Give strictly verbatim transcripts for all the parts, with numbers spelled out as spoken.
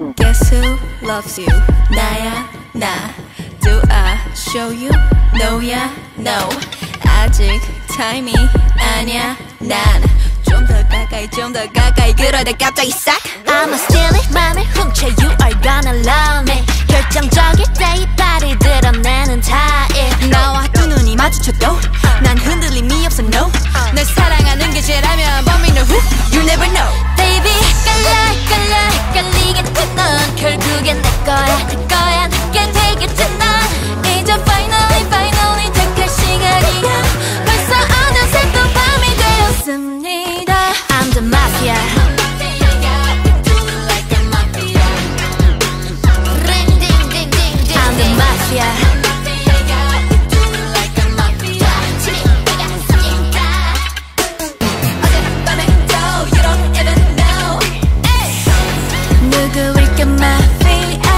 Guess who loves you? 나야 나. Do I show you? No야 no. 아직 타임이 아니야 난. 좀 더 가까이 좀 더 가까이 그러다 갑자기 싹. I'ma steal it 맘을 훔쳐 You are gonna love me. 결정적일 때 이 발을 드러내는 타입. 나와 두 눈이 마주쳐도 난 흔들림이 없어 no. 널 사랑하는 게 죄라면 But me know who? You never know. Baby 깔라 깔라 헷갈리겠지 넌. 결국엔 내 거야 내 거야 내게 되겠지 넌. 이제 finally finally 택할 시간이야. 벌써 어느새 또 밤이 되었습니다. I'm the mafia. I'm the mafia. 누구일까 마피아.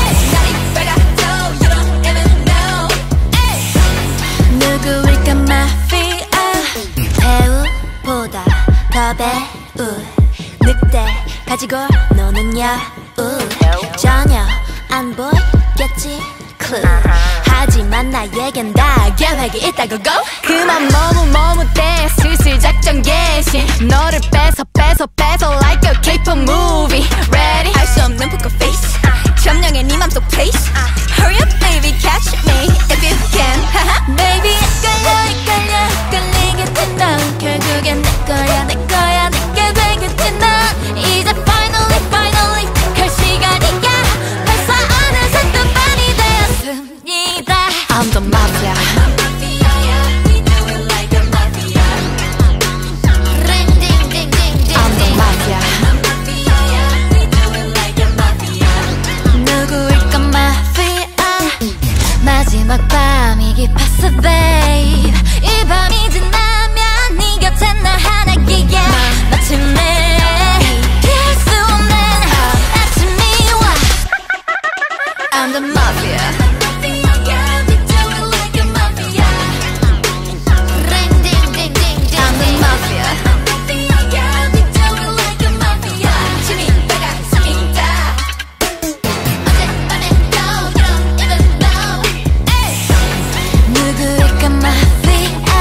누구일까 마피아. 배우보다 더 배우. 늑대 가지고 노는 여우. 전혀 안 보이겠지 clue. 하지만 나에겐 다 계획이 있다고 go. 그만 머뭇머뭇대 슬슬 작전 개시. 너를 뺏어 뺏어 뺏어 like a K-pop movie. Ready? 알 수 없는 poker face. 점령해 네 맘속 place. Hurry up baby catch me if you can. Baby 헷갈려 헷갈려 헷갈리겠지 넌. 결국엔 내 거야 내 거야 내게 되겠지 넌. 이제 finally finally 택할 시간이야. 벌써 어느새 또 밤이 되었습니다. I'm the mafia. I'm the mafia. 누구일까 마피아. 마지막 밤이 깊었어 babe. 이 밤이 지나면 네 곁에 나 하나기야. 마침내 피할 수 없는 아침이 와. I'm the mafia. I'm the mafia. 누구일까 마피아.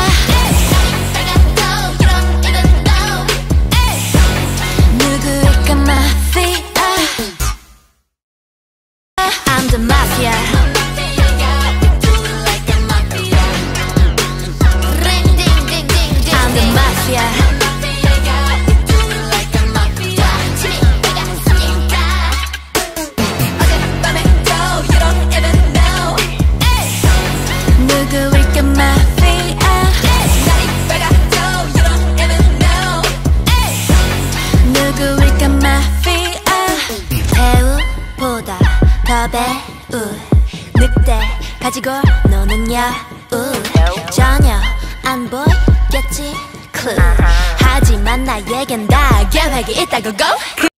누구일까 마피아. I'm the mafia. I'm the mafia. 누구일까 마피아. 누구일까 마피아. 배우보다 더 배우. 늑대 가지고 노는 여우. 전혀 안 보이겠지 clue. 하지만 나에겐 다 계획이 있다고 go.